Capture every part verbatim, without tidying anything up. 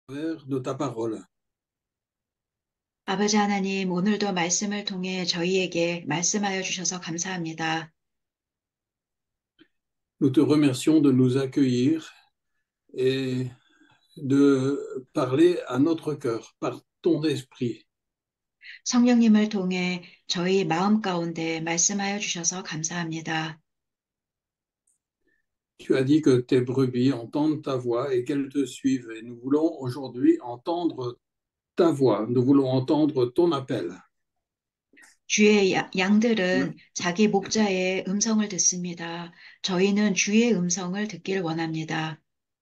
de ta parole. 아버지 하나님, 오늘도 말씀을 통해 저희에게 말씀하여 주셔서 감사합니다. Nous te remercions de nous accueillir et de parler à notre cœur par ton esprit. 성령님을 통해 저희 마음 가운데 말씀하여 주셔서 감사합니다. Tu as dit que tes brebis entendent ta voix et qu'elles te suivent. Et nous voulons aujourd'hui entendre ta voix. Nous voulons entendre ton appel. 주의 야- 양들은 자기 목자의 음성을 듣습니다. 저희는 주의 음성을 듣길 원합니다.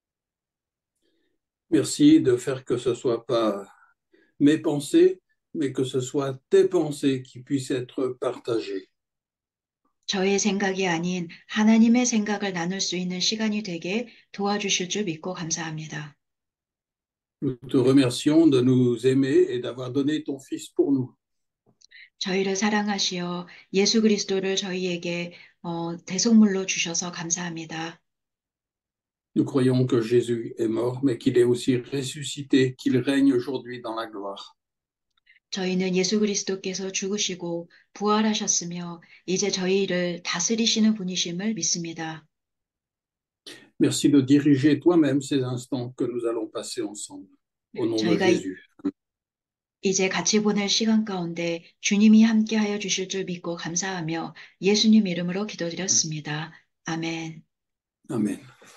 Merci de faire que ce ne soit pas mes pensées, mais que ce soit tes pensées qui puissent être partagées. 저의 생각이 아닌 하나님의 생각을 나눌 수 있는 시간이 되게 도와주실 줄 믿고 감사합니다. Nous te remercions de nous aimer et d'avoir donné ton Fils pour nous. 저희를 사랑하시어 예수 그리스도를 저희에게 어, 대속물로 주셔서 감사합니다. Nous croyons que Jésus est mort, mais qu'il est aussi ressuscité, qu'il règne aujourd'hui dans la gloire. 저희는 예수 그리스도께서 죽으시고 부활하셨으며 이제 저희를 다스리시는 분이심을 믿습니다. Merci de diriger toi-même ces instants que nous allons passer ensemble. Au nom de 저희가 이- Jésus. 이제 같이 보낼 시간 가운데 주님이 함께하여 주실 줄 믿고 감사하며 예수님 이름으로 기도드렸습니다. 아멘. Amen.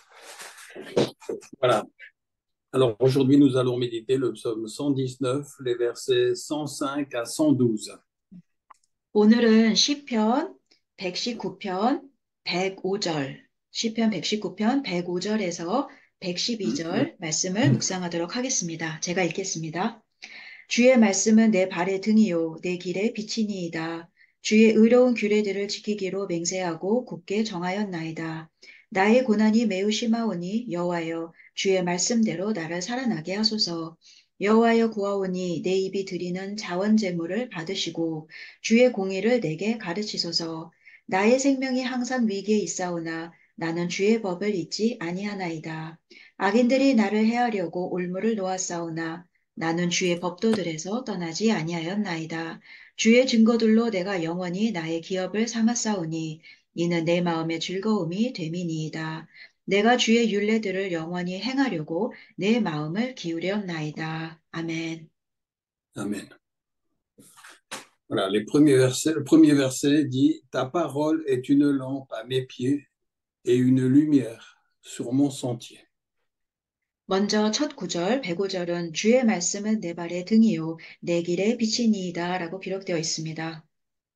Voilà. Alors aujourd'hui, nous allons méditer le psaume cent dix-neuf, les versets cent cinq à cent douze. 오늘은 시편 백십구 편 백오 절, 시편 백십구 편 백오 절에서 백십이 절 말씀을 묵상하도록 하겠습니다. 제가 읽겠습니다. 주의 말씀은 내 발의 등이요 내 길의 빛이니이다. 주의 의로운 규례들을 지키기로 맹세하고 굳게 정하였나이다. 나의 고난이 매우 심하오니 여호와여 주의 말씀대로 나를 살아나게 하소서. 여호와여 구하오니 내 입이 드리는 자원 제물을 받으시고 주의 공의를 내게 가르치소서. 나의 생명이 항상 위기에 있사오나 나는 주의 법을 잊지 아니하나이다. 악인들이 나를 해하려고 올무를 놓았사오나 나는 주의 법도들에서 떠나지 아니하였나이다. 주의 증거들로 내가 영원히 나의 기업을 삼았사오니 이는 내 마음의 즐거움이 됨이니이다. 내가 주의 율례들을 영원히 행하려고 내 마음을 기울였나이다. 아멘. Amen. Voilà, les premiers versets, le premier verset dit, ta parole est une lampe à mes pieds et une lumière sur mon sentier. 먼저 첫 구절, 백오 절은 주의 말씀은 내 발의 등이요, 내 길의 빛이니이다 라고 기록되어 있습니다.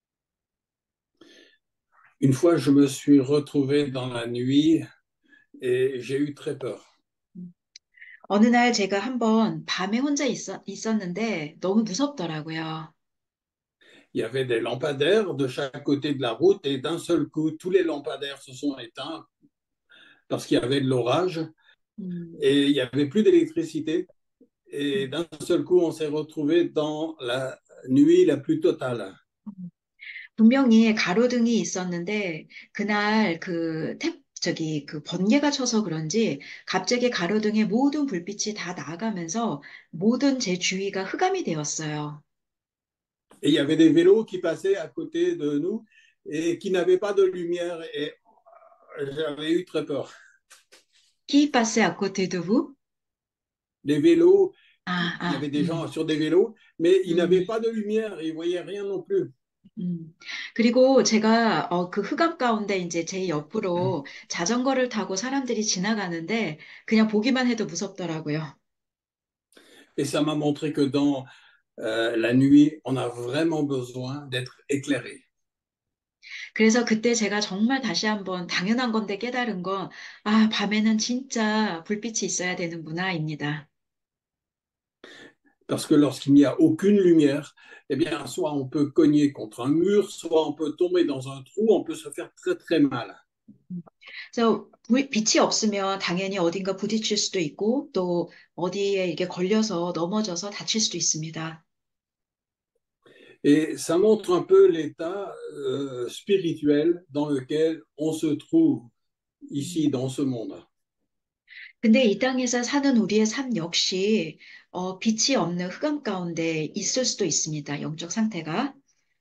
Une fois, je me suis retrouvé dans la nuit et j'ai eu très peur. 어느 날 제가 한번 밤에 혼자 있었, 있었는데 너무 무섭더라고요. Il y avait des lampadaires de chaque côté de la route et d'un seul coup, tous les lampadaires se sont éteints parce qu'il y avait de l'orage 음, et il n'y avait plus d'électricité. Et d'un seul coup, on s'est retrouvé dans la nuit la plus totale. 분명히 가로등이 있었는데 그날 그 탭, 저기 그 번개가 쳐서 그런지 갑자기 가로등의 모든 불빛이 다 나가면서 모든 제 주위가 흑암이 되었어요. Et il y avait des vélos qui passaient à côté de nous et qui n'avaient pas de lumière. Et j'avais eu très peur. Qui passe à côté de vous? Les vélos, 아, il y 아, avait des gens 음, sur des vélos, mais ils n'avaient 음, pas de lumière. Ils ne voyaient rien non plus. 음. 그리고 제가 어, 그 흑암 가운데 이제 제 옆으로 자전거를 타고 사람들이 지나가는데 그냥 보기만 해도 무섭더라고요. Et ça m'a montré que dans euh, la nuit, on a vraiment besoin d'être éclairé. 그래서 그때 제가 정말 다시 한번 당연한 건데 깨달은 건, 아, 밤에는 진짜 불빛이 있어야 되는구나입니다. Parce que lorsqu'il n'y a aucune lumière, eh bien, soit on peut cogner contre un mur, soit on peut tomber dans un trou, on peut se faire très très mal. 그래서 불- 빛이 없으면 당연히 어딘가 부딪힐 수도 있고 또 어디에 이게 걸려서 넘어져서 다칠 수도 있습니다. Et ça montre un peu l'état euh, spirituel dans lequel on se trouve ici 음, dans ce monde. 근데 이 땅에서 사는 우리의 삶 역시 어, 빛이 없는 흑암 가운데 있을 수도 있습니다. 영적 상태가.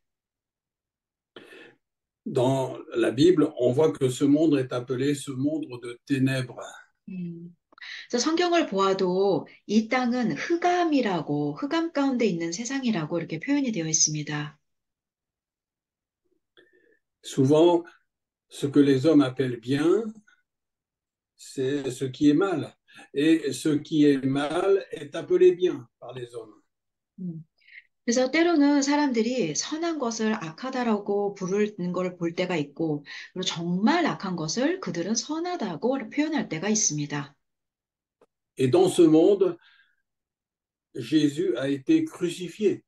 Dans la Bible, on voit que ce monde est appelé ce monde de ténèbres. 음. 그래서 성경을 보아도 이 땅은 흑암이라고, 흑암 가운데 있는 세상이라고 이렇게 표현이 되어 있습니다. Souvent, ce que les hommes appellent bien, c'est ce qui est mal. Et ce qui est mal est appelé bien par les hommes. 음. 그래서 때로는 사람들이 선한 것을 악하다라고 부르는 걸 볼 때가 있고, 그리고 정말 악한 것을 그들은 선하다고 표현할 때가 있습니다. Et dans ce monde, Jésus a été crucifié.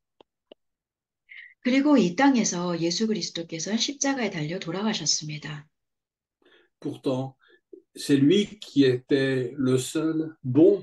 그리고 이 땅에서 예수 그리스도께서 십자가에 달려 돌아가셨습니다. Pourtant, c'est lui qui était le seul bon.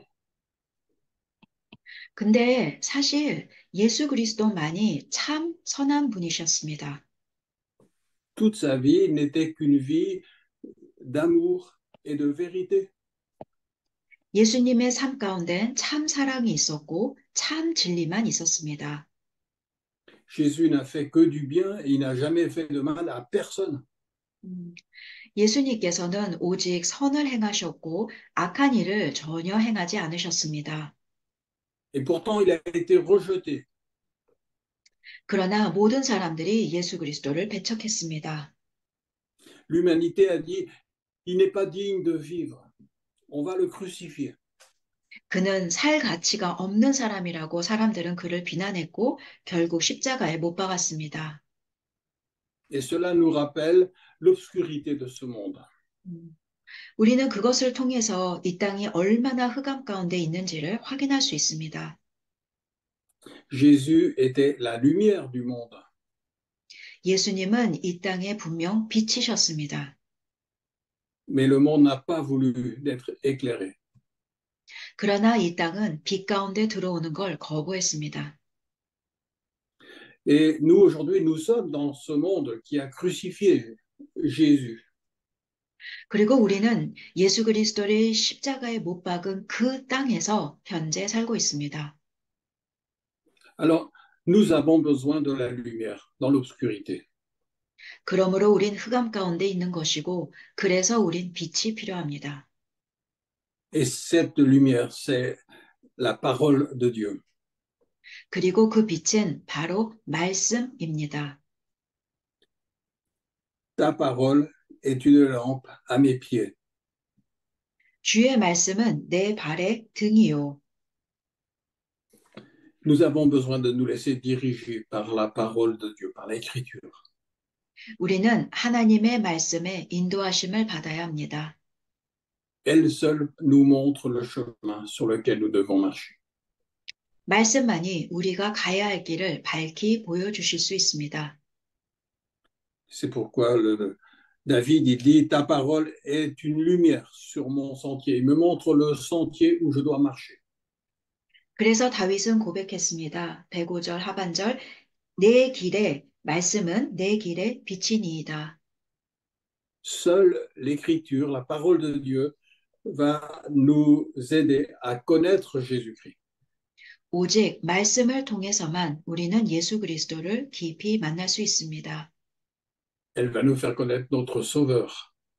근데 사실 예수 그리스도만이 참 선한 분이셨습니다. Toute sa vie n'était qu'une vie d'amour et de vérité. 예수님의 삶 가운데는 참 사랑이 있었고 참 진리만 있었습니다. Jésus n'a fait que du bien et il n'a jamais fait de mal à personne. 음, 예수님께서는 오직 선을 행하셨고 악한 일을 전혀 행하지 않으셨습니다. Et pourtant, il a été rejeté. 그러나 모든 사람들이 예수 그리스도를 배척했습니다. L'humanité a dit, il n'est pas digne de vivre. On va le crucifier. 그는 살 가치가 없는 사람이라고 사람들은 그를 비난했고 결국 십자가에 못 박았습니다. Et cela nous rappelle l'obscurité de ce monde. 음, 우리는 그것을 통해서 이 땅이 얼마나 흑암 가운데 있는지를 확인할 수 있습니다. Jésus était la lumière du monde. 예수님은 이 땅에 분명 빛이셨습니다. Mais le monde n'a pas voulu d'être éclairé. 그러나 이 땅은 빛 가운데 들어오는 걸 거부했습니다. Et nous, aujourd'hui, nous sommes dans ce monde qui a crucifié Jésus. 그리고 우리는 예수 그리스도를 십자가에 못 박은 그 땅에서 현재 살고 있습니다. Alors, nous avons besoin de la lumière dans l'obscurité. 그러므로 우린 흑암 가운데 있는 것이고 그래서 우린 빛이 필요합니다. Et cette lumière, c'est la parole de Dieu. 그리고 그 빛은 바로 말씀입니다. Ta parole est une lampe à mes pieds. 주의 말씀은 내 발의 등이요. Nous avons besoin de nous laisser diriger par la parole de Dieu, par l'écriture. 우리는 하나님의 말씀에 인도하심을 받아야 합니다. Elle seule nous montre le chemin sur lequel nous devons marcher. 말씀만이 우리가 가야 할 길을 밝히 보여주실 수 있습니다. C'est pourquoi le, David il dit, ta parole est une lumière sur mon sentier. Il me montre le sentier où je dois marcher. 그래서 다윗은 고백했습니다. 백오 절 하반절 내 길에 말씀은 내 길에 빛이니이다. Seule l'écriture, la parole de Dieu, va nous aider à connaître Jésus-Christ. 오직 말씀을 통해서만 우리는 예수 그리스도를 깊이 만날 수 있습니다. Elle va nous faire connaître notre Sauveur.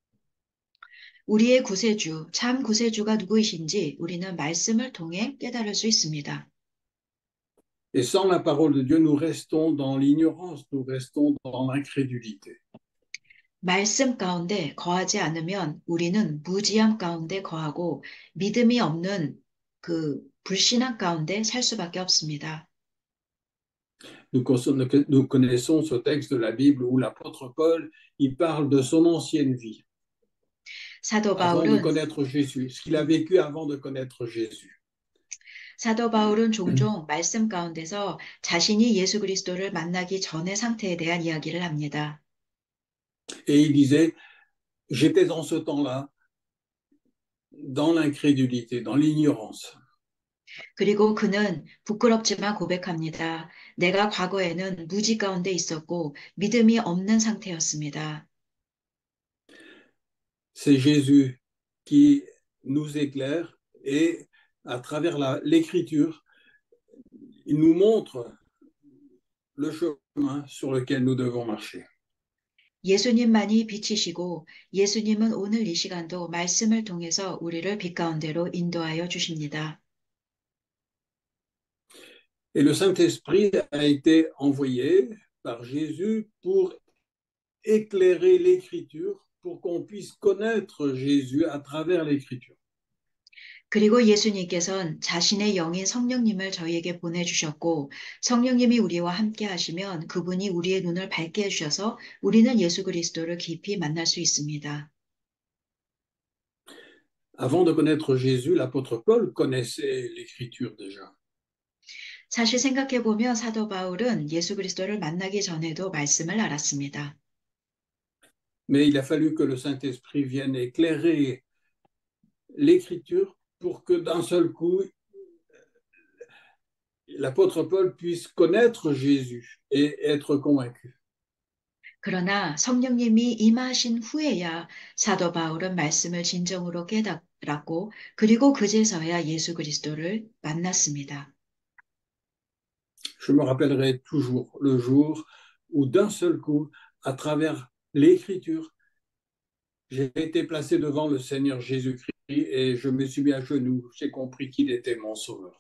우리의 구세주, 참 구세주가 누구이신지 우리는 말씀을 통해 깨달을 수 있습니다. Et sans la parole de Dieu, nous restons dans l'ignorance, nous restons dans l'incrédulité. 말씀 가운데 거하지 않으면 우리는 무지함 가운데 거하고 믿음이 없는 그 불신앙 가운데 살 수밖에 없습니다. Nous, nous connaissons ce texte de la Bible où l'apôtre Paul, il parle de son ancienne vie, 사도 avant de 바울은 connaître Jésus, ce qu'il a vécu avant de connaître Jésus. 사도 바울은 종종 말씀 가운데서 자신이 예수 그리스도를 만나기 전의 상태에 대한 이야기를 합니다. Et il disait, j'étais dans ce temps-là, dans l'incrédulité, dans l'ignorance. 그리고 그는 부끄럽지만 고백합니다. 내가 과거에는 무지 가운데 있었고 믿음이 없는 상태였습니다. C'est Jésus qui nous éclaire et à travers la- l'écriture, il nous montre le chemin sur lequel nous devons marcher. 예수님만이 빛이시고 예수님은 오늘 이 시간도 말씀을 통해서 우리를 빛 가운데로 인도하여 주십니다. Et le Saint-Esprit a été envoyé par Jésus pour éclairer l'écriture, pour qu'on puisse connaître Jésus à travers l'écriture. 그리고 예수님께서는 자신의 영인 성령님을 저희에게 보내주셨고 성령님이 우리와 함께 하시면 그분이 우리의 눈을 밝게 해주셔서 우리는 예수 그리스도를 깊이 만날 수 있습니다. Avant de connaître Jésus, l'apôtre Paul connaissait l'écriture déjà. 사실 생각해보면 사도 바울은 예수 그리스도를 만나기 전에도 말씀을 알았습니다. Mais il a fallu que le Saint-Esprit vienne éclairer l'écriture pour que d'un seul coup, l'apôtre Paul puisse connaître Jésus et être convaincu. 그러나 성령님이 임하신 후에야 사도 바울은 말씀을 진정으로 깨달았고 그리고 그제서야 예수 그리스도를 만났습니다. Je me rappellerai toujours le jour où d'un seul coup, à travers l'écriture, j'ai été placé devant le Seigneur Jésus-Christ et je me suis mis à genoux. J'ai compris qu'il était mon sauveur.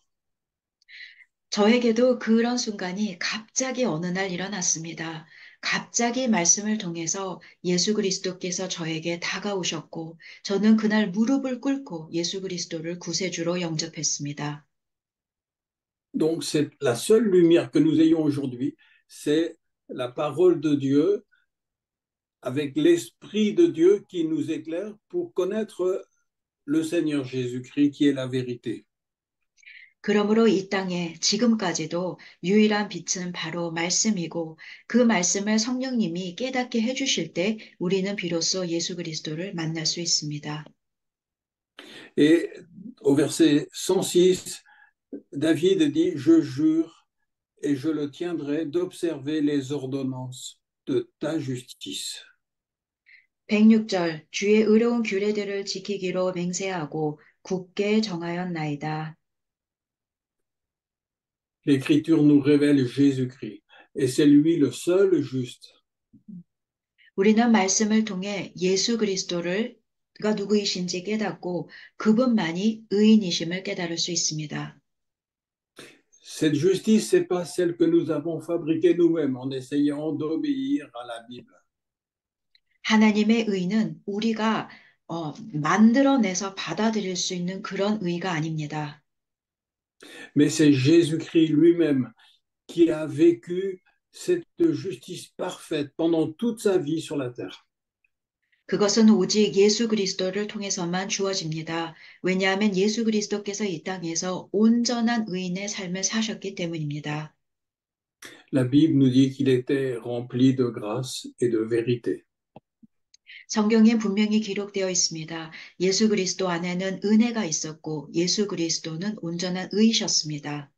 저에게도 그런 순간이 갑자기 어느 날 일어났습니다. 갑자기 말씀을 통해서 예수 그리스도께서 저에게 다가오셨고 저는 그날 무릎을 꿇고 예수 그리스도를 구세주로 영접했습니다. Donc, c'est la seule lumière que nous ayons aujourd'hui, c'est la parole de Dieu avec l'Esprit de Dieu qui nous éclaire pour connaître le Seigneur Jésus-Christ qui est la vérité. 그러므로 이 땅에 지금까지도 유일한 빛은 바로 말씀이고 그 말씀을 성령님이 깨닫게 해주실 때 우리는 비로소 예수 그리스도를 만날 수 있습니다. Et au verset cent six, David dit, je jure et je le tiendrai d'observer les ordonnances de ta justice. 백육 절 주의 의로운 규례들을 지키기로 맹세하고 굳게 정하였나이다. L'Écriture nous révèle Jésus-Christ et c'est lui le seul juste. 우리는 말씀을 통해 예수 그리스도를 가 누구이신지 깨닫고 그분만이 의인이심을 깨달을 수 있습니다. Cette justice, ce n'est pas celle que nous avons fabriquée nous-mêmes en essayant d'obéir à la Bible. 하나님의 의는 우리가 어, 만들어내서 받아들일 수 있는 그런 의가 아닙니다. Mais c'est Jésus-Christ lui-même qui a vécu cette justice parfaite pendant toute sa vie sur la terre. 그것은 오직 예수 그리스도를 통해서만 주어집니다. 왜냐하면 예수 그리스도께서 이 땅에서 온전한 의인의 삶을 사셨기 때문입니다. La Bible nous dit qu'il était rempli de grâce et de vérité. 성경에 분명히 기록되어 있습니다. 예수 그리스도 안에는 은혜가 있었고 예수 그리스도는 온전한 의이셨습니다.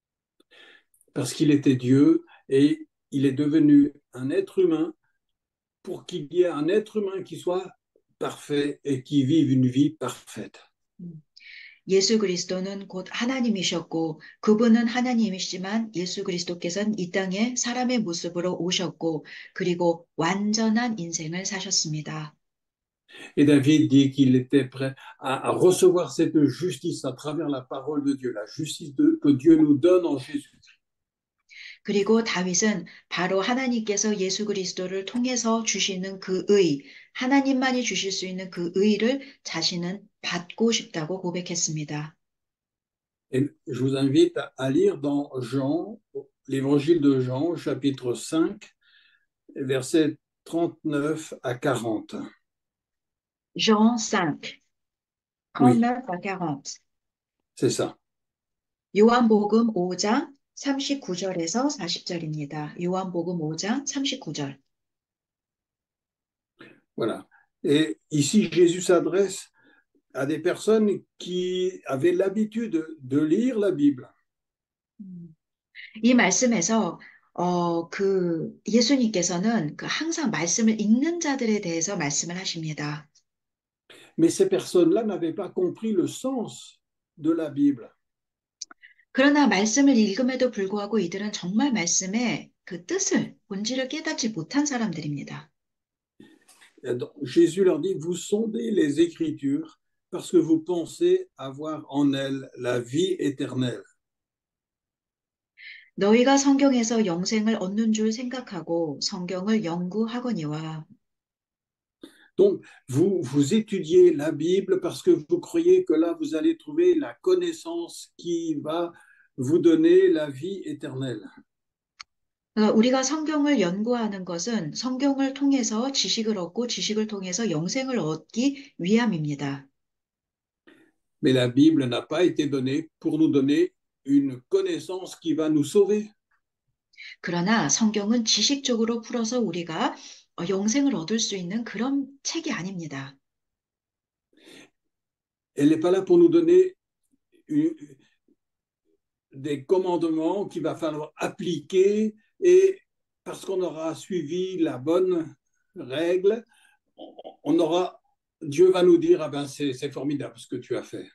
Parce qu'il était Dieu et il est devenu un être humain pour qu'il y ait un être humain qui soit parfait et qui vive une vie parfaite. 예수 그리스도는 곧 하나님이셨고 그분은 하나님이시지만 예수 그리스도께서는 이 땅에 사람의 모습으로 오셨고 그리고 완전한 인생을 사셨습니다. Et David dit qu'il était prêt à, à recevoir cette justice à travers la parole de Dieu, la justice de, que Dieu nous donne en Jésus-Christ. 그리고 다윗은 바로 하나님께서 예수 그리스도를 통해서 주시는 그 의, 하나님만이 주실 수 있는 그 의를 자신은 받고 싶다고 고백했습니다. Et je vous invite à lire dans Jean, l'évangile de Jean, chapitre cinq, versets trente-neuf à quarante. Jean cinq, Oui, trente-neuf à quarante. c'est ça. 요한복음 오 장 삼십구 절에서 사십 절입니다. 요한복음 오 장 삼십구 절. Voilà. Et ici, Jésus s'adresse à des personnes qui avaient l'habitude de lire la Bible. 이 말씀에서 어, 그 예수님께서는 그 항상 말씀을 읽는 자들에 대해서 말씀을 하십니다. Mais ces personnes-là n'avaient pas compris le sens de la Bible. 그러나 말씀을 읽음에도 불구하고 이들은 정말 말씀의 그 뜻을, 본질을 깨닫지 못한 사람들입니다. Jésus leur dit, vous sondez les Écritures parce que vous pensez avoir en elles la vie éternelle. 너희가 성경에서 영생을 얻는 줄 생각하고 성경을 연구하거니와. Donc, vous, vous étudiez la Bible parce que vous croyez que là, vous allez trouver la connaissance qui va vous donner la vie éternelle. 그러니까 우리가 성경을 연구하는 것은 성경을 통해서 지식을 얻고 지식을 통해서 영생을 얻기 위함입니다. Mais la Bible n'a pas été donnée pour nous donner une connaissance qui va nous sauver. 그러나 성경은 지식적으로 풀어서 우리가 영생을 얻을 수 있는 그런 책이 아닙니다. Elle n'est pas là pour nous donner une, des commandements qu'il va falloir appliquer et parce qu'on aura suivi la bonne règle, on aura, Dieu va nous dire, ah ben c'est, c'est formidable ce que tu as fait.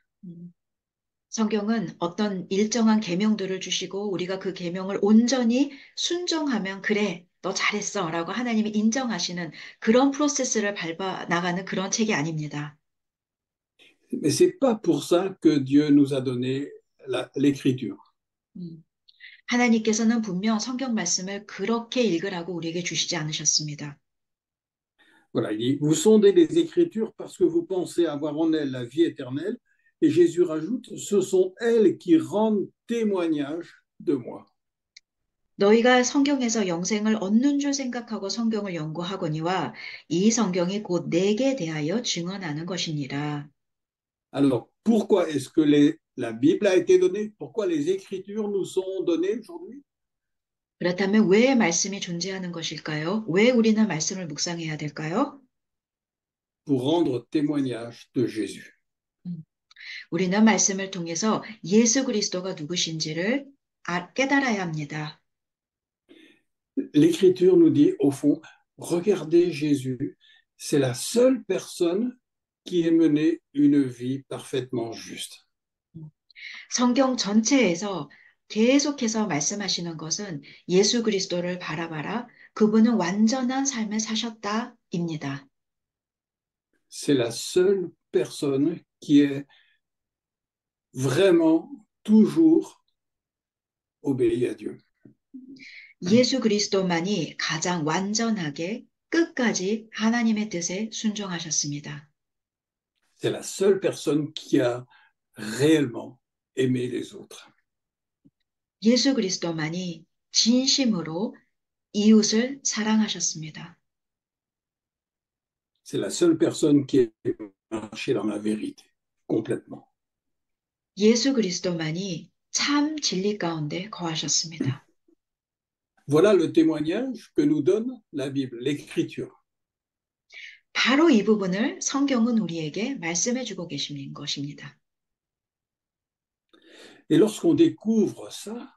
성경은 어떤 일정한 계명들을 주시고 우리가 그 계명을 온전히 순종하면 그래, 너 잘했어 라고 하나님이 인정하시는 그런 프로세스를 밟아 나가는 그런 책이 아닙니다. Mais c'est pas pour ça que Dieu nous a donné la, l'écriture. 음. 하나님께서는 분명 성경 말씀을 그렇게 읽으라고 우리에게 주시지 않으셨습니다. Voilà, il dit, vous sondez les Écritures parce que vous pensez avoir en elles la vie éternelle. Et Jésus rajoute, ce sont elles qui rendent témoignage de moi. 너희가 성경에서 영생을 얻는 줄 생각하고 성경을 연구하거니와 이 성경이 곧 내게 대하여 증언하는 것이니라. Alors, pourquoi est-ce que les, la Bible a été donnée? Pourquoi les Écritures nous sont données aujourd'hui? 그렇다면 왜 말씀이 존재하는 것일까요? 왜 우리는 말씀을 묵상해야 될까요? Pour rendre témoignage de Jésus. 음, 우리는 말씀을 통해서 예수 그리스도가 누구신지를 아- 깨달아야 합니다. L'Écriture nous dit, au fond, regardez Jésus, c'est la seule personne qui ait mené une vie parfaitement juste. 성경 전체에서 계속해서 말씀하시는 것은 예수 그리스도를 바라봐라. 그분은 완전한 삶을 사셨다입니다. C'est la seule personne qui est vraiment toujours obéi à Dieu. 예수 그리스도만이 가장 완전하게 끝까지 하나님의 뜻에 순종하셨습니다. C'est la seule personne qui a réellement aimé les autres. 예수 그리스도만이 진심으로 이웃을 사랑하셨습니다. C'est la seule personne qui est marché dans la vérité, complètement. 예수 그리스도만이 참 진리 가운데 거하셨습니다. Voilà le témoignage que nous donne la Bible, l'Écriture. 바로 이 부분을 성경은 우리에게 말씀해 주고 계신 것입니다. Et lorsqu'on découvre ça,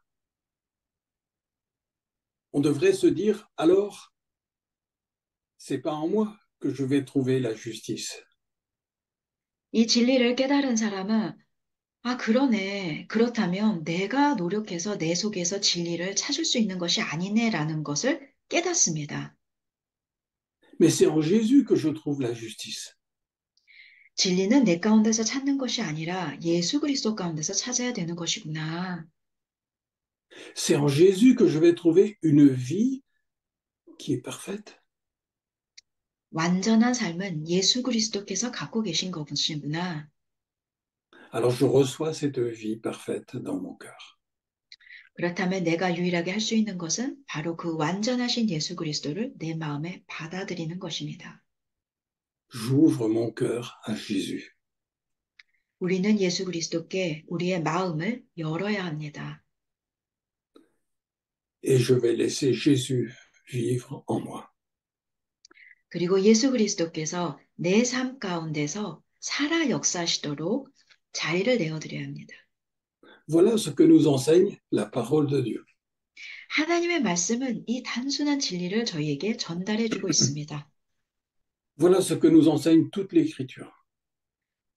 on devrait se dire, alors, c'est pas en moi que je vais trouver la justice. 이 진리를 깨달은 사람은 아, 그러네. 그렇다면 내가 노력해서 내 속에서 진리를 찾을 수 있는 것이 아니네라는 것을 깨닫습니다. Mais c'est en Jésus que je trouve la justice. 진리는 내 가운데서 찾는 것이 아니라 예수 그리스도 가운데서 찾아야 되는 것이구나. C'est en Jésus que je vais trouver une vie qui est parfaite. 완전한 삶은 예수 그리스도께서 갖고 계신 것이구나. Alors je reçois cette vie parfaite dans mon cœur. 그렇다면 내가 유일하게 할 수 있는 것은 바로 그 완전하신 예수 그리스도를 내 마음에 받아들이는 것입니다. J'ouvre mon cœur à Jésus. 우리는 예수 그리스도께 우리의 마음을 열어야 합니다. Et je vais laisser Jésus vivre en moi. 그리고 예수 그리스도께서 내 삶 가운데서 살아 역사하시도록 자리를 내어드려야 합니다. Voilà ce que nous enseigne la parole de Dieu. 하나님의 말씀은 이 단순한 진리를 저희에게 전달해 주고 있습니다. Voilà ce que nous enseigne toute l'Écriture.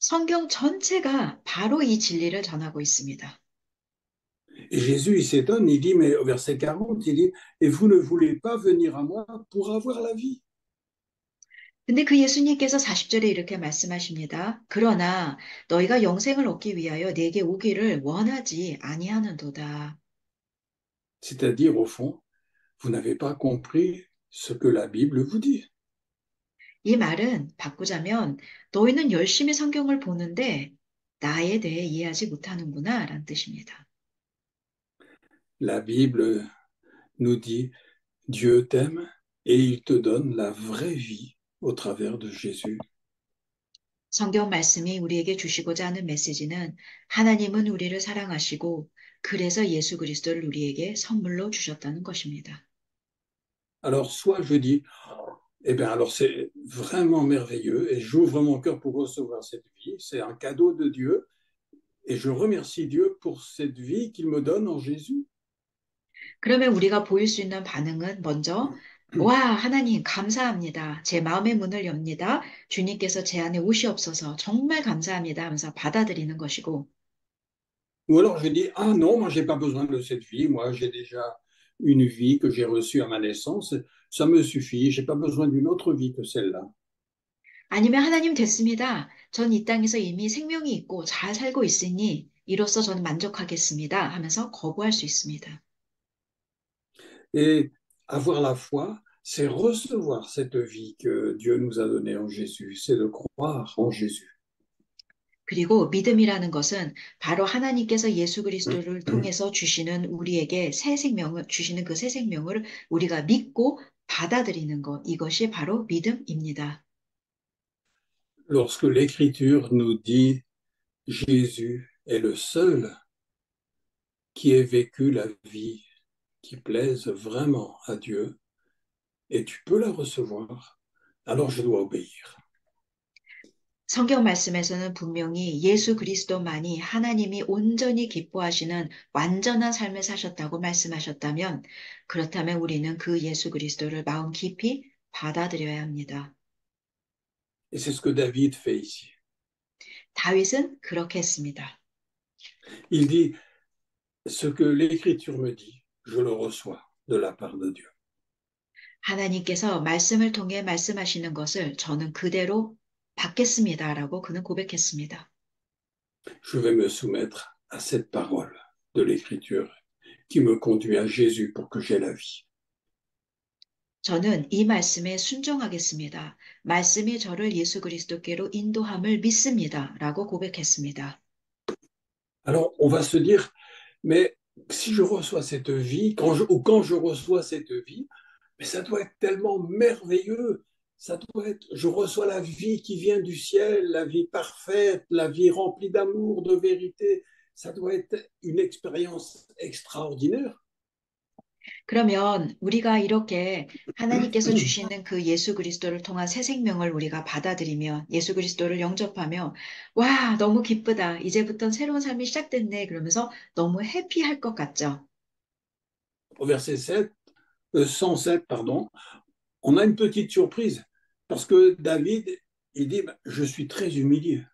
성경 전체가 바로 이 진리를 전하고 있습니다. Et Jésus, il s'étonne, il dit, mais au verset quarante, il dit, et vous ne voulez pas venir à moi pour avoir la vie. 근데 그 예수님께서 사십 절에 이렇게 말씀하십니다. 그러나 너희가 영생을 얻기 위하여 내게 오기를 원하지 아니하는도다. C'est-à-dire, au fond, vous n'avez pas compris ce que la Bible vous dit. 이 말은 바꾸자면 너희는 열심히 성경을 보는데 나에 대해 이해하지 못하는구나 라는 뜻입니다. La Bible nous dit, Dieu t'aime et il te donne la vraie vie au travers de Jésus. 성경 말씀이 우리에게 주시고자 하는 메시지는 하나님은 우리를 사랑하시고 그래서 예수 그리스도를 우리에게 선물로 주셨다는 것입니다. Alors, soit je dis, eh bien, alors c'est vraiment merveilleux et j'ouvre mon cœur pour recevoir cette vie. C'est un cadeau de Dieu et je remercie Dieu pour cette vie qu'il me donne en Jésus. 그러면 우리가 보일 수 있는 반응은 먼저 와, 하나님 감사합니다. 제 마음의 문을 엽니다. 주님께서 제 안에 오시옵소서 정말 감사합니다 하면서 받아들이는 것이고 Ou alors je dis, ah non, moi j'ai pas besoin de cette vie, moi j'ai déjà une vie que j'ai reçue à ma naissance, ça me suffit, j'ai pas besoin d'une autre vie que celle-là. 아니면 하나님 됐습니다. 전 이 땅에서 이미 생명이 있고 잘 살고 있으니 이로써 저는 만족하겠습니다 하면서 거부할 수 있습니다. Et avoir la foi, c'est recevoir cette vie que Dieu nous a donnée en Jésus, c'est de croire en Jésus. 그리고 믿음이라는 것은 바로 하나님께서 예수 그리스도를 통해서 주시는 우리에게 새 생명을 주시는 그 새 생명을 우리가 믿고 받아들이는 것, 이것이 바로 믿음입니다. Lorsque l'Écriture nous dit Jésus est le seul qui ait vécu la vie qui plaise vraiment à Dieu, et tu peux la recevoir, alors je dois obéir. 성경 말씀에서는 분명히 예수 그리스도만이 하나님이 온전히 기뻐하시는 완전한 삶을 사셨다고 말씀하셨다면, 그렇다면 우리는 그 예수 그리스도를 마음 깊이 받아들여야 합니다. Et c'est ce que David fait ici. 다윗은 그렇게 했습니다. Il dit, ce que l'Écriture me dit, je le reçois de la part de Dieu. 하나님께서 말씀을 통해 말씀하시는 것을 저는 그대로 받겠습니다라고 그는 고백했습니다. Je vais me soumettre à cette parole de l'Écriture qui me conduit à Jésus pour que j'aie la vie. 저는 이 말씀에 순종하겠습니다. 말씀이 저를 예수 그리스도께로 인도함을 믿습니다라고 고백했습니다. Alors, on va se dire, mais si je reçois cette vie, quand je, ou quand je reçois cette vie, mais ça doit être tellement merveilleux. Ça doit être, je reçois la vie qui vient du ciel, la vie parfaite, la vie remplie d'amour, de vérité. Ça doit être une expérience extraordinaire. 그러면 우리가 이렇게 하나님께서 주시는 그 예수 그리스도를 통한 새 생명을 우리가 받아들이면 예수 그리스도를 영접하며 와, 너무 기쁘다. 이제부터 새로운 삶이 시작됐네. 그러면서 너무 해피할 것 같죠. Au verset sept, euh, cent sept, pardon, on a une petite surprise parce que David, il dit, je suis très humilié.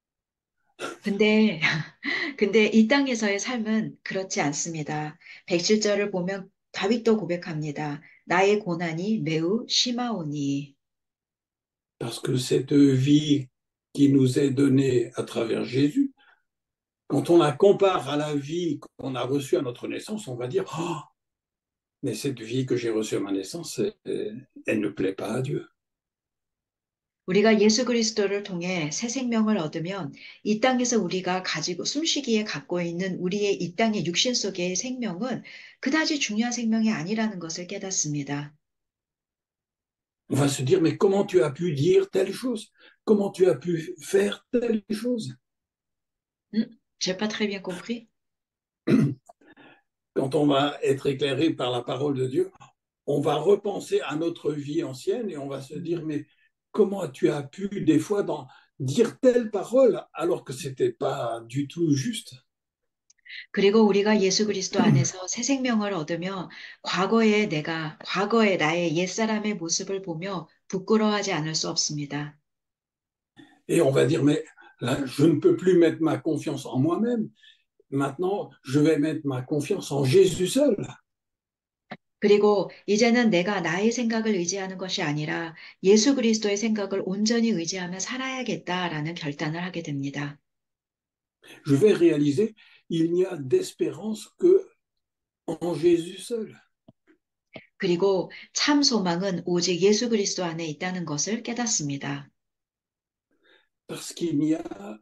근데, 근데 이 땅에서의 삶은 그렇지 않습니다. 백칠 절을 보면 다윗도 고백합니다. 나의 고난이 매우 심하오니. Parce que cette vie qui nous est donnée à travers Jésus, quand on la compare à la vie qu'on a reçue à notre naissance, on va dire, oh, mais cette vie que j'ai reçue à ma naissance, elle, elle ne plaît pas à Dieu. 우리가 예수 그리스도를 통해 새 생명을 얻으면 이 땅에서 우리가 가지고 숨쉬기에 갖고 있는 우리의 이 땅의 육신 속의 생명은 그다지 중요한 생명이 아니라는 것을 깨닫습니다. On va se dire, mais comment tu as pu dire telle chose? Comment tu as pu faire telle chose? 음, j'ai pas très bien compris. Quand on va être éclairé par la parole de Dieu, on va repenser à notre vie ancienne et on va se dire, mais comment tu as pu des fois dans, dire telle parole alors que c'était pas du tout juste? 그리고 우리가 예수 그리스도 안에서 새 생명을 얻으며 과거의 내가, 과거의 나의 옛사람의 모습을 보며 부끄러워하지 않을 수 없습니다. Et on va dire, mais Là, je ne peux plus mettre ma confiance en moi-même. Maintenant, je vais mettre ma confiance en Jésus seul. 그리고 이제는 내가 나의 생각을 의지하는 것이 아니라 예수 그리스도의 생각을 온전히 의지하며 살아야겠다라는 결단을 하게 됩니다. Je vais réaliser il n'y a d'espérance que en Jésus seul. 그리고 참 소망은 오직 예수 그리스도 안에 있다는 것을 깨닫습니다. Parce qu'il n'y a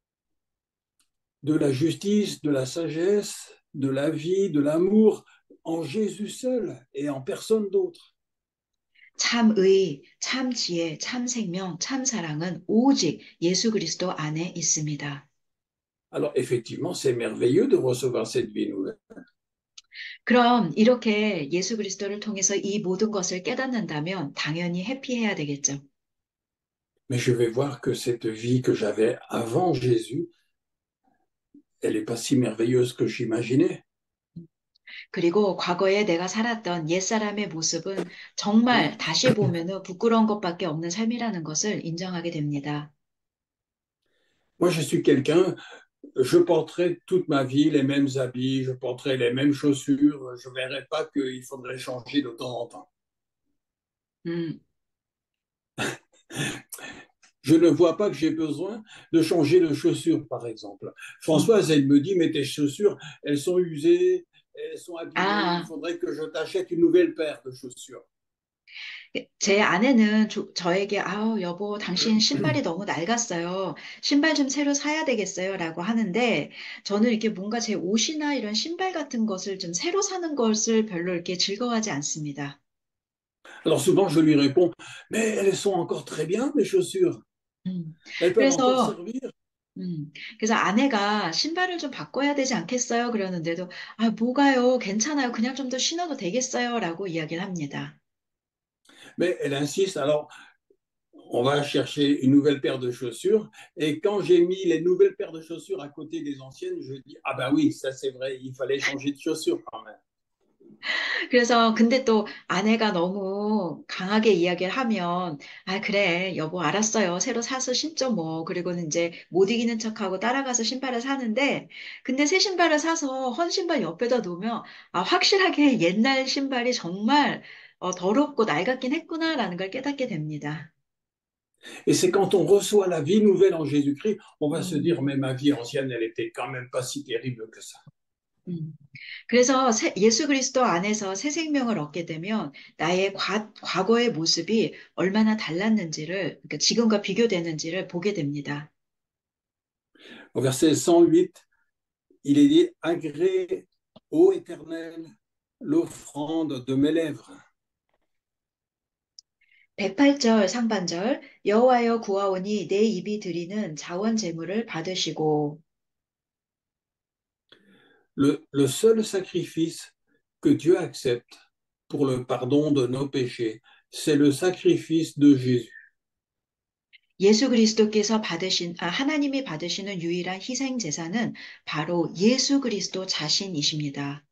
de la justice, de la sagesse, de la vie, de l'amour en Jésus seul et en personne d'autre. 참 의, 참 지혜, 참 생명, 참 사랑은 오직 예수 그리스도 안에 있습니다. Alors effectivement, c'est merveilleux de recevoir cette vie nouvelle. 그럼 이렇게 예수 그리스도를 통해서 이 모든 것을 깨닫는다면 당연히 해피해야 되겠죠. Mais je vais voir que cette vie que j'avais avant Jésus, elle n'est pas si merveilleuse que j'imaginais. 그리고 과거에 내가 살았던 옛사람의 모습은 정말 다시 보면은 부끄러운 것밖에 없는 삶이라는 것을 인정하게 됩니다. Moi, je suis quelqu'un, je porterai toute ma vie les mêmes habits, je porterai les mêmes chaussures, je ne verrai pas qu'il faudrait changer de temps en temps. 음, Je ne vois pas que j'ai besoin de changer de chaussures, par exemple. 음. Françoise, elle me dit, mais tes chaussures, elles sont usées, elles sont abîmées, il 아, faudrait que je t'achète une nouvelle paire de chaussures. 제 아내는 저, 저에게, 아우, 여보, 당신 신발이 너무 낡았어요. 신발 좀 새로 사야 되겠어요. 라고 하는데, 저는 이렇게 뭔가 제 옷이나 이런 신발 같은 것을 좀 새로 사는 것을 별로 이렇게 즐거워하지 않습니다. Alors souvent, je lui réponds, mais elles sont encore très bien, mes chaussures. 음, Elles peuvent encore 그래서, servir. 음, 그래서 아내가 신발을 좀 바꿔야 되지 않겠어요? 그러는데도, 아, 뭐가요? 괜찮아요. 그냥 좀 더 신어도 되겠어요? 라고 이야기를 합니다. Mais elle insiste, alors on va chercher une nouvelle paire de chaussures. Et quand j'ai mis les nouvelles paires de chaussures à côté des anciennes, je dis, ah ben oui, ça c'est vrai, il fallait changer de chaussures quand même. 그래서 근데 또 아내가 너무 강하게 이야기를 하면 아 그래 여보 알았어요 새로 사서 신죠 뭐 그리고는 이제 못 이기는 척하고 따라가서 신발을 사는데 근데 새 신발을 사서 헌 신발 옆에다 놓으면 아 확실하게 옛날 신발이 정말 어, 더럽고 낡았긴 했구나라는 걸 깨닫게 됩니다. Et c'est quand on reçoit la vie nouvelle en Jésus-Christ, on va se dire, 음, mais ma vie ancienne, elle était quand même pas si terrible que ça. 음. 그래서 새- 예수 그리스도 안에서 새 생명을 얻게 되면 나의 과, 과거의 모습이 얼마나 달랐는지를, 그러니까 지금과 비교되는지를 보게 됩니다. Au verset cent huit, il est dit, agrée, ô Éternel, l'offrande de mes lèvres. 백팔 절 상반절 여호와여 구하오니 내 입이 드리는 자원 제물을 받으시고 Le, le seul sacrifice que Dieu accepte pour le pardon de nos péchés, c'est le sacrifice de Jésus. 예수 그리스도께서 받으신 아, 하나님이 받으시는 유일한 희생 제사는 바로 예수 그리스도 자신이십니다.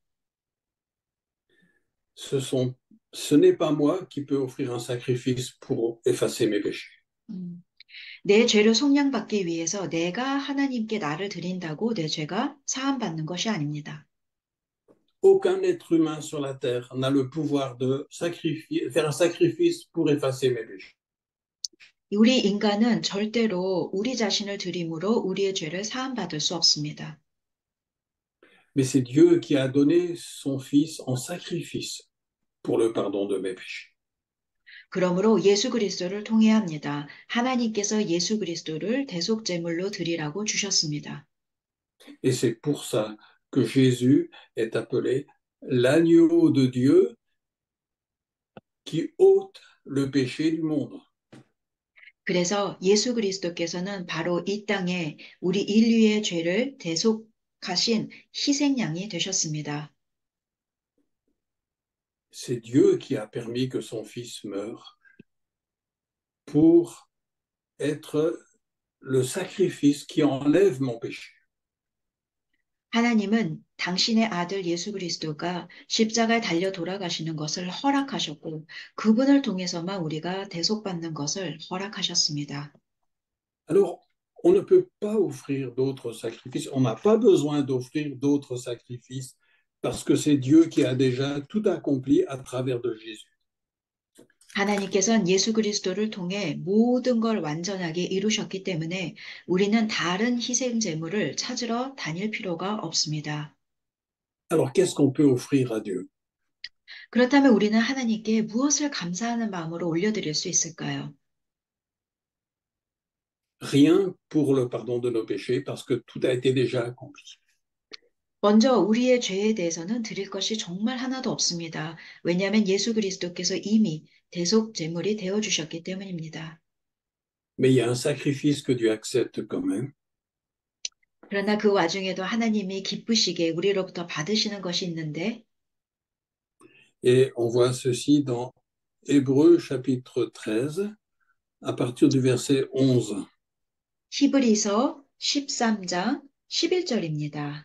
Ce sont, ce n'est pas moi qui peux offrir un sacrifice pour effacer mes péchés. 음. 내 죄를 속량받기 위해서 내가 하나님께 나를 드린다고 내 죄가 사함받는 것이 아닙니다. Aucun être humain sur la terre n'a le pouvoir de sacrifier, faire un sacrifice pour effacer mes péchés. 우리 인간은 절대로 우리 자신을 드림으로 우리의 죄를 사함받을 수 없습니다. Mais c'est Dieu qui a donné son Fils en sacrifice pour le pardon de mes péchés. 그러므로 예수 그리스도를 통해야 합니다. 하나님께서 예수 그리스도를 대속제물로 드리라고 주셨습니다. Et c'est pour ça que Jésus est appelé l'agneau de Dieu qui ôte le péché du monde. 그래서 예수 그리스도께서는 바로 이 땅에 우리 인류의 죄를 대속하신 희생양이 되셨습니다. C'est Dieu qui a permis que son Fils meure pour être le sacrifice qui enlève mon péché. 하나님은 당신의 아들 예수 그리스도가 십자가에 달려 돌아가시는 것을 허락하셨고 그분을 통해서만 우리가 대속받는 것을 허락하셨습니다. Alors, on ne peut pas offrir d'autres sacrifices. On n'a pas besoin d'offrir d'autres sacrifices parce que c'est Dieu qui a déjà tout accompli à travers de Jésus. 하나님께서는 예수 그리스도를 통해 모든 걸 완전하게 이루셨기 때문에 우리는 다른 희생 제물을 찾으러 다닐 필요가 없습니다. Alors, qu'est-ce qu'on peut offrir à Dieu? 그렇다면 우리는 하나님께 무엇을 감사하는 마음으로 올려드릴 수 있을까요? Rien pour le pardon de nos péchés parce que tout a été déjà accompli. 먼저 우리의 죄에 대해서는 드릴 것이 정말 하나도 없습니다. 왜냐하면 예수 그리스도께서 이미 대속 제물이 되어 주셨기 때문입니다. Mais il y a un sacrifice que Dieu accepte quand même. 그러나 그 와중에도 하나님이 기쁘시게 우리로부터 받으시는 것이 있는데 Et on voit ceci dans Hébreux chapitre treize, à partir du verset onze. 히브리서 십삼 장 십일 절입니다.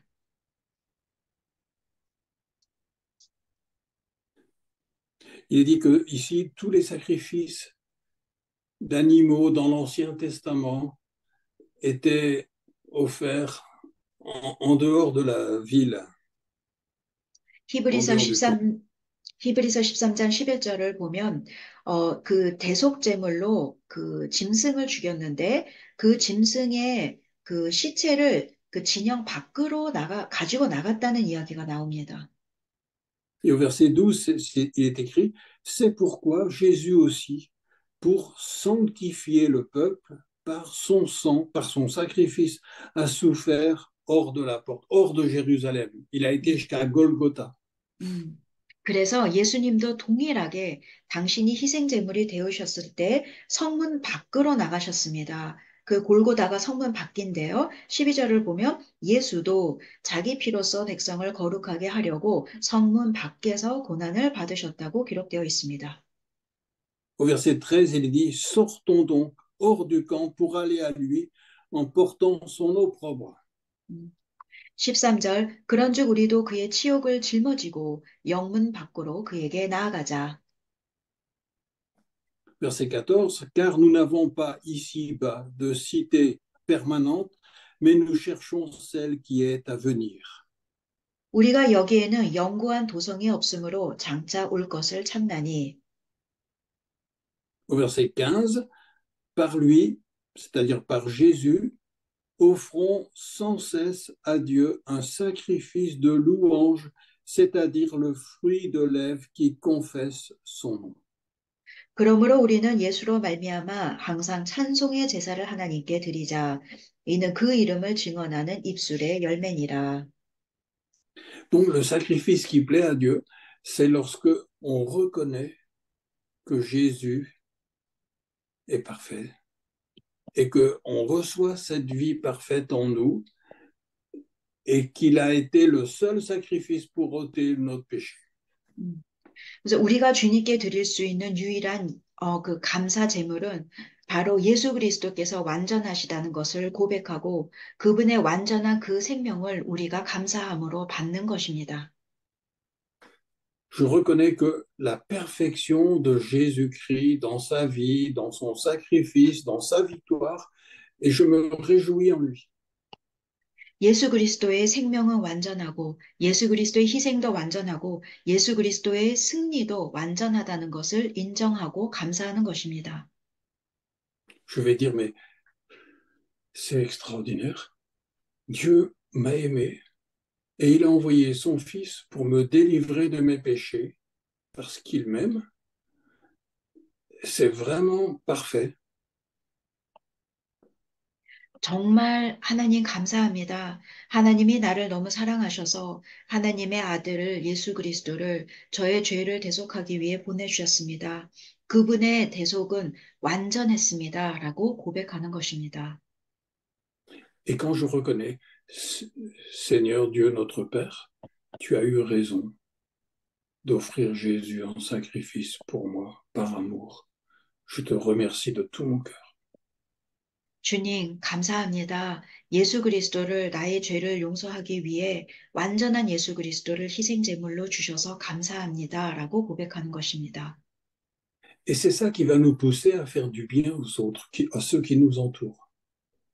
Il est dit que ici, tous les sacrifices d'animaux dans l'Ancien Testament étaient offerts en, en dehors de la ville, en 히브리서 dehors du camp. 십삼, 히브리서 십삼 장 십일 절을 보면 어, 그 대속 제물로 그 짐승을 죽였는데 그 짐승의 그 시체를 그 진영 밖으로 나가 가지고 나갔다는 이야기가 나옵니다. Et au verset douze, c'est, c'est, il est écrit, c'est pourquoi Jésus aussi, pour sanctifier le peuple, par son sang, par son sacrifice, a souffert hors de la porte, hors de Jérusalem. Il a été jusqu'à Golgotha. 음. 그래서 예수님도 동일하게 당신이 희생 제물이 되으셨을 때 성문 밖으로 나가셨습니다. 그 골고다가 성문 밖인데요. 십이 절을 보면 예수도 자기 피로써 백성을 거룩하게 하려고 성문 밖에서 고난을 받으셨다고 기록되어 있습니다. Au verset treize, il est dit, sortons donc hors du camp pour aller à lui en portant son opprobre. 음. 십삼 절 그런즉 우리도 그의 치욕을 짊어지고 영문 밖으로 그에게 나아가자. Verset quatorze, car nous n'avons pas ici-bas de cité permanente, mais nous cherchons celle qui est à venir. 우리가 여기에는 영구한 도성이 없으므로 장차 올 것을 찾나니. Au verset quinze, par lui, c'est-à-dire par Jésus, offrons sans cesse à Dieu un sacrifice de louange, c'est-à-dire le fruit de lèvres qui confesse son nom. 그러므로 우리는 예수로 말미암아 항상 찬송의 제사를 하나님께 드리자. 이는 그 이름을 증언하는 입술의 열매니라. Donc le sacrifice qui plaît à Dieu, c'est lorsque on reconnaît que Jésus est parfait et qu'on reçoit cette vie parfaite en nous et qu'il a été le seul sacrifice pour ôter notre péché. 음. 그래서 우리가 주님께 드릴 수 있는 유일한 어, 그 감사 제물은 바로 예수 그리스도께서 완전하시다는 것을 고백하고 그분의 완전한 그 생명을 우리가 감사함으로 받는 것입니다. Je reconnais que la perfection de Jésus-Christ dans sa vie, dans son sacrifice, dans sa victoire, et je me réjouis en lui. 예수 그리스도의 생명은 완전하고 예수 그리스도의 희생도 완전하고 예수 그리스도의 승리도 완전하다는 것을 인정하고 감사하는 것입니다. Je vais dire, mais c'est extraordinaire. Dieu m'a aimé et il a envoyé son Fils pour me délivrer de mes péchés parce qu'il m'aime. C'est vraiment parfait. 정말 하나님 감사합니다. 하나님이 나를 너무 사랑하셔서 하나님의 아들을 예수 그리스도를 저의 죄를 대속하기 위해 보내주셨습니다. 그분의 대속은 완전했습니다. 라고 고백하는 것입니다. Et quand je reconnais, Seigneur Dieu notre Père, tu as eu raison d'offrir Jésus en sacrifice pour moi par amour. Je te remercie de tout mon cœur. 주님, 감사합니다. 예수 그리스도를 나의 죄를 용서하기 위해 완전한 예수 그리스도를 희생제물로 주셔서 감사합니다. 라고 고백하는 것입니다. Et c'est ça qui va nous pousser à faire du bien aux autres, qui, à ceux qui nous entourent.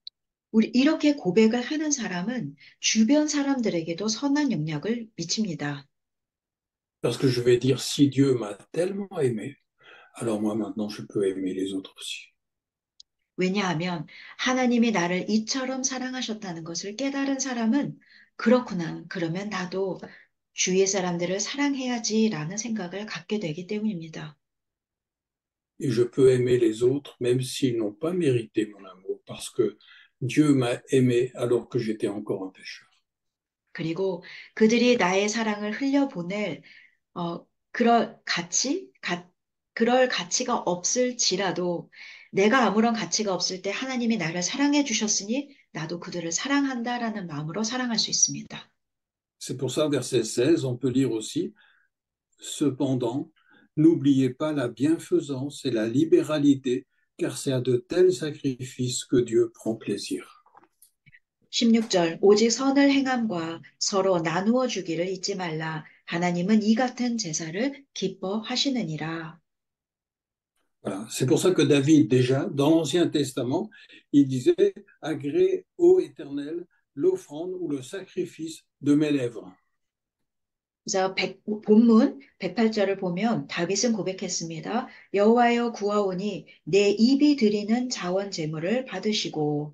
우리 이렇게 고백을 하는 사람은 주변 사람들에게도 선한 영향을 미칩니다. Parce que je vais dire, si Dieu m'a tellement aimé, alors moi maintenant je peux aimer les autres aussi. 왜냐하면 하나님이 나를 이처럼 사랑하셨다는 것을 깨달은 사람은 그렇구나. 그러면 나도 주위의 사람들을 사랑해야지라는 생각을 갖게 되기 때문입니다. Et je peux aimer les autres même s'ils n'ont pas mérité mon amour, parce que Dieu m'a aimé alors que j'étais encore un pécheur. 그리고 그들이 나의 사랑을 흘려보낼 어, 그럴 가치, 가, 그럴 가치가 없을지라도 내가 아무런 가치가 없을 때 하나님이 나를 사랑해 주셨으니 나도 그들을 사랑한다라는 마음으로 사랑할 수 있습니다. C'est pour ça, verset seize, on peut lire aussi, cependant, n'oubliez pas la bienfaisance et la libéralité, car c'est à de tels sacrifices que Dieu prend plaisir. 십육 절, 오직 선을 행함과 서로 나누어 주기를 잊지 말라. 하나님은 이 같은 제사를 기뻐하시느니라. Voilà. C'est pour ça que David, déjà, dans l'Ancien Testament, il disait, agrée ô Éternel l'offrande ou le sacrifice de mes lèvres. 그래서 백- 본문 백팔 절을 보면 다윗은 고백했습니다. 여호와여 구하오니 내 입이 드리는 자원 제물을 받으시고.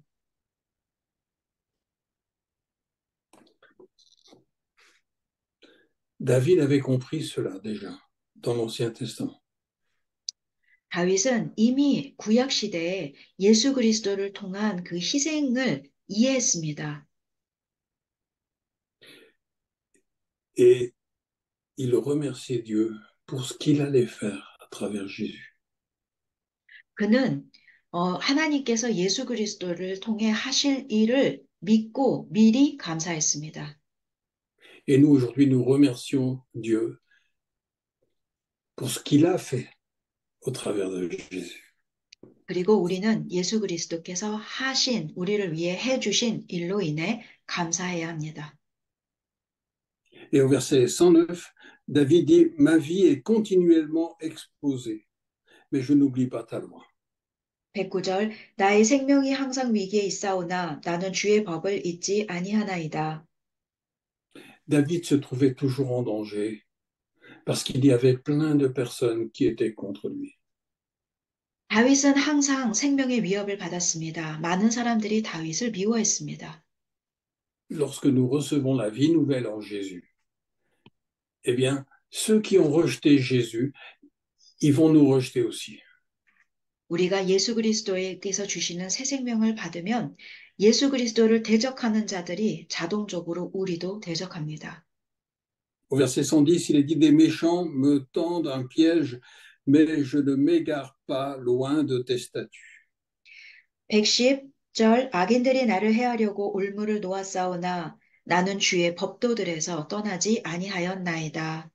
David avait compris cela déjà dans l'Ancien Testament. 다윗은 이미 구약 시대에 예수 그리스도를 통한 그 희생을 이해했습니다. Et il remerciait Dieu pour ce qu'il allait faire à travers Jésus. 그는 어, 하나님께서 예수 그리스도를 통해 하실 일을 믿고 미리 감사했습니다. Et nous, aujourd'hui, nous remercions Dieu pour ce qu'il a fait au travers de Jésus. 그리고 우리는 예수 그리스도께서 하신 우리를 위해 해주신 일로 인해 감사해야 합니다. Et au verset cent neuf, David dit, ma vie est continuellement exposée, mais je n'oublie pas ta loi. 백구 절 나의 생명이 항상 위기에 있사오나 나는 주의 법을 잊지 아니하나이다. David se trouvait toujours en danger parce qu'il y avait plein de personnes qui étaient contre lui. 다윗은 항상 생명의 위협을 받았습니다. 많은 사람들이 다윗을 미워했습니다. Lorsque nous recevons la vie nouvelle en Jésus, eh bien, ceux qui ont rejeté Jésus, ils vont nous rejeter aussi. 우리가 예수 그리스도에게서 주시는 새 생명을 받으면 예수 그리스도를 대적하는 자들이 자동적으로 우리도 대적합니다. Au verset cent dix, il est dit, des méchants me tendent un piège, mais je ne m'égare pas loin de tes statuts. 백십 절 악인들이 나를 해하려고 올무를 놓았사오나 나는 주의 법도들에서 떠나지 아니하였나이다.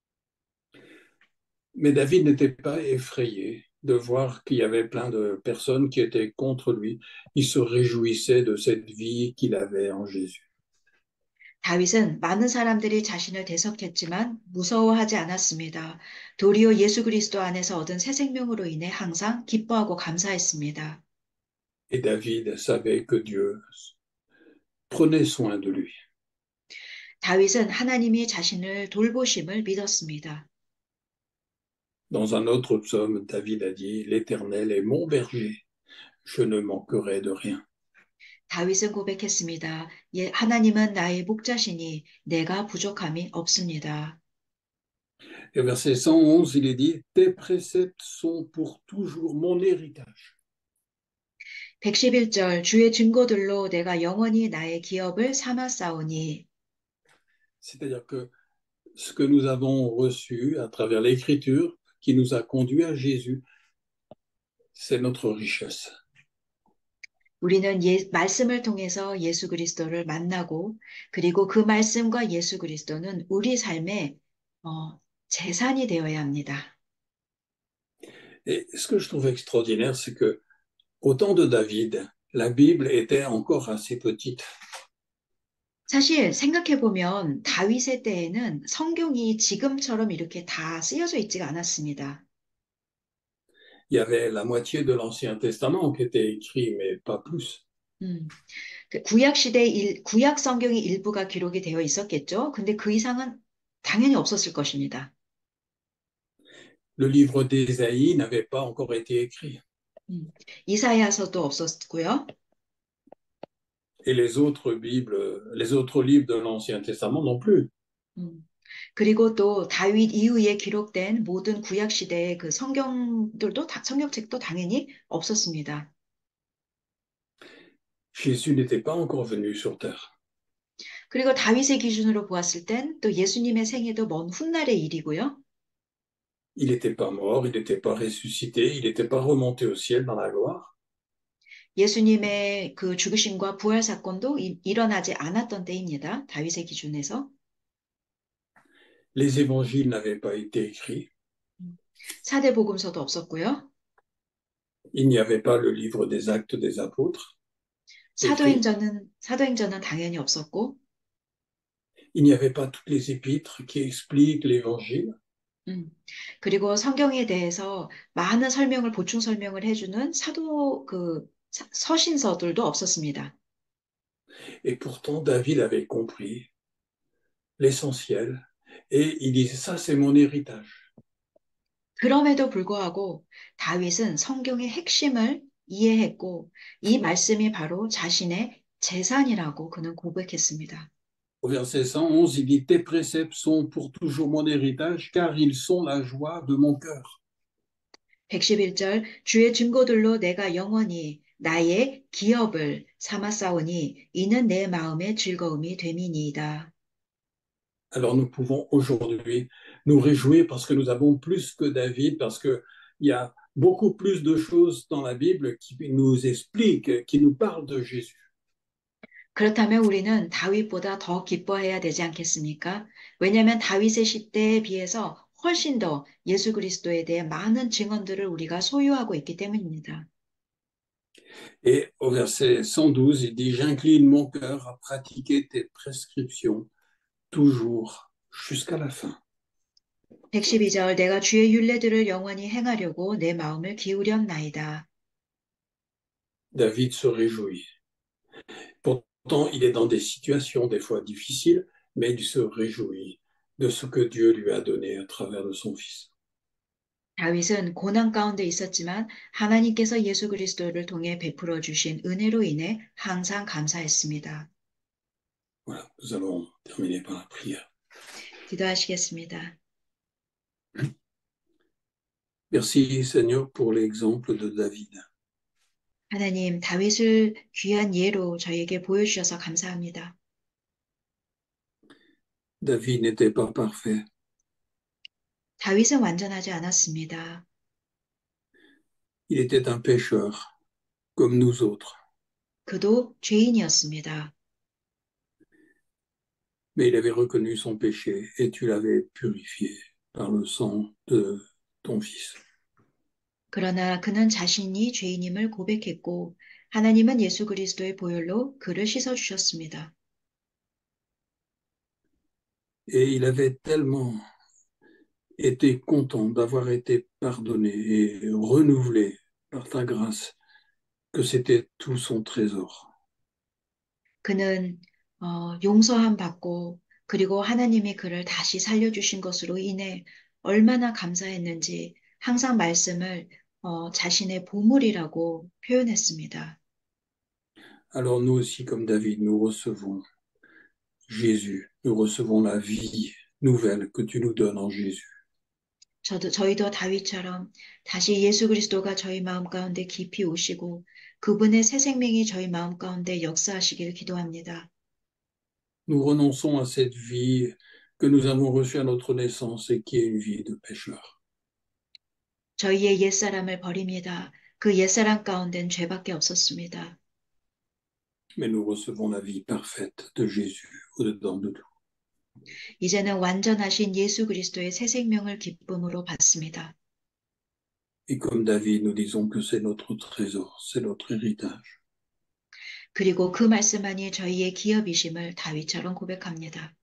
Mais David n'était pas effrayé de voir qu'il y avait plein de personnes qui étaient contre lui. Il se réjouissait de cette vie qu'il avait en Jésus. 다윗은 많은 사람들이 자신을 대적했지만 무서워하지 않았습니다. 도리어 예수 그리스도 안에서 얻은 새 생명으로 인해 항상 기뻐하고 감사했습니다. Et David savait que Dieu prenait soin de lui. 다윗은 하나님이 자신을 돌보심을 믿었습니다. Dans un autre psaume, David a dit, l'Éternel est mon berger, je ne manquerai de rien. 다윗은 고백했습니다. 예, 하나님은 나의 목자시니 내가 부족함이 없습니다. Et au verset cent onze, il est dit, tes préceptes sont pour toujours mon héritage. 백십일 절 주의 증거들로 내가 영원히 나의 기업을 삼았사오니. C'est-à-dire que ce que nous avons reçu à travers l'Écriture, qui nous a conduits à Jésus, c'est notre richesse. 우리는 예, 말씀을 통해서 예수 그리스도를 만나고 그리고 그 말씀과 예수 그리스도는 우리 삶의 어, 재산이 되어야 합니다. Et ce que je trouve extraordinaire, c'est que au temps de David, la Bible était encore assez petite. 사실 생각해 보면 다윗의 때에는 성경이 지금처럼 이렇게 다 쓰여져 있지가 않았습니다. Il y avait la moitié de l'Ancien Testament qui était écrit, mais pas plus. 음, 그 구약 시대 일, 구약 성경의 일부가 기록이 되어 있었겠죠. 근데 그 이상은 당연히 없었을 것입니다. Le livre d'Ésaïe n'avait pas encore été écrit. 음, 이사야서도 없었고요. Et les autres Bibles, les autres livres de l'Ancien Testament non plus. 음, 그리고 또 다윗 이후에 기록된 모든 구약 시대의 그 성경들도 다, 성경책도 당연히 없었습니다. Jésus n'était pas encore venu sur terre. 그리고 다윗의 기준으로 보았을 땐 또 예수님의 생애도 먼 훗날의 일이고요. Il n'était pas mort, il n'était pas ressuscité, il n'était pas remonté au ciel dans la gloire. 예수님의 그 죽으심과 부활 사건도 이- 일어나지 않았던 때입니다. 다윗의 기준에서. Les évangiles n'avaient pas été écrits. 사대복음서도 없었고요. Il n'y avait pas le livre des actes des apôtres écrit. 사도행전은 사도행전은 당연히 없었고, Il n'y avait pas toutes les épîtres qui expliquent l'évangile. 음, 그리고 성경에 대해서 많은 설명을 보충 설명을 해주는 사도 그 사- 서신서들도 없었습니다. Et pourtant, David avait compris l'essentiel. Et il disait, ça, c'est mon héritage. 그럼에도 불구하고 다윗은 성경의 핵심을 이해했고 이 말씀이 바로 자신의 재산이라고 그는 고백했습니다. Au verset cent onze, il dit, tes préceptes sont pour toujours mon héritage, car ils sont la joie de mon cœur. 백십일 절 주의 증거들로 내가 영원히 나의 기업을 삼았사오니 이는 내 마음의 즐거움이 됨이니이다. Alors nous pouvons aujourd'hui nous réjouir parce que nous avons plus que David, parce qu'il y a beaucoup plus de choses dans la Bible qui nous expliquent, qui nous parlent de Jésus. 그렇다면 우리는 다윗보다 더 기뻐해야 되지 않겠습니까? 왜냐하면 다윗의 시대에 비해서 훨씬 더 예수 그리스도에 대해 많은 증언들을 우리가 소유하고 있기 때문입니다. Et au verset cent douze, il dit, j'incline mon cœur à pratiquer tes prescriptions toujours jusqu'à la fin. 백십이 절 내가 주의 율례들을 영원히 행하려고 내 마음을 기울였나이다. David se réjouit. Pourtant, il est dans des situations des fois difficiles, mais il se réjouit de ce que Dieu lui a donné à travers de son Fils. 다윗은 고난 가운데 있었지만 하나님께서 예수 그리스도를 통해 베풀어 주신 은혜로 인해 항상 감사했습니다. Voilà, nous allons terminer par la prière. 기도하시겠습니다. Merci Seigneur pour l'exemple de David. 하나님, 다윗을 귀한 예로 저에게 보여주셔서 감사합니다. David n'était pas parfait. 다윗은 완전하지 않았습니다. Il était un pécheur, comme nous autres. 그도 죄인이었습니다. Mais il avait reconnu son péché et tu l'avais purifié par le sang de ton Fils. 그러나 그는 자신이 죄인임을 고백했고 하나님은 예수 그리스도의 보혈로 그를 씻어 주셨습니다. Et il avait tellement été content d'avoir été pardonné et renouvelé par ta grâce que c'était tout son trésor. 그는 어, 용서함 받고 그리고 하나님이 그를 다시 살려주신 것으로 인해 얼마나 감사했는지 항상 말씀을 어, 자신의 보물이라고 표현했습니다. Alors nous aussi, comme David, nous recevons Jésus, nous recevons la vie nouvelle que tu nous donnes en Jésus. 저도, 저희도 다윗처럼 다시 예수 그리스도가 저희 마음 가운데 깊이 오시고 그분의 새 생명이 저희 마음 가운데 역사하시기를 기도합니다. Nous renonçons à cette vie que nous avons reçue à notre naissance et qui est une vie de pécheur. 저희의 옛사람을 버립니다. 그 옛사람 가운데는 죄밖에 없었습니다. Mais nous recevons la vie parfaite de Jésus au-dedans de nous. 이제는 완전하신 예수 그리스도의 새 생명을 기쁨으로 받습니다. Et comme David, nous disons que c'est notre trésor, c'est notre héritage. 그리고 그 말씀만이 저희의 기업이심을 다윗처럼 고백합니다.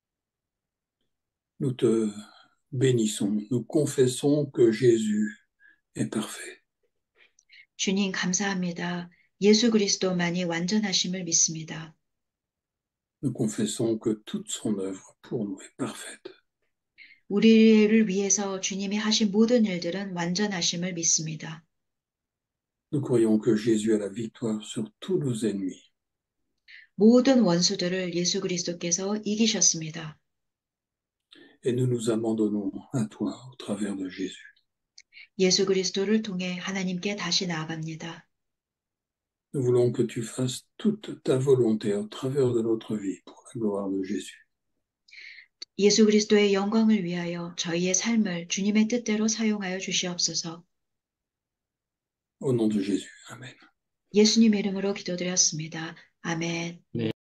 Nous te bénissons, nous confessons que Jésus est parfait. 주님 감사합니다. 예수 그리스도만이 완전하심을 믿습니다. Nous confessons que toute son œuvre pour nous est parfaite. 우리를 위해서 주님이 하신 모든 일들은 완전하심을 믿습니다. Nous croyons que Jésus a la victoire sur tous nos ennemis. 모든 원수들을 예수 그리스도께서 이기셨습니다. Et nous nous abandonnons à toi au travers de Jésus. 예수 그리스도를 통해 하나님께 다시 나아갑니다. Nous voulons que tu fasses toute ta volonté au travers de notre vie pour la gloire de Jésus. 예수 그리스도의 영광을 위하여 저희의 삶을 주님의 뜻대로 사용하여 주시옵소서. Au nom de Jésus. Amen. 예수님 이름으로 기도드렸습니다. 아멘. 네.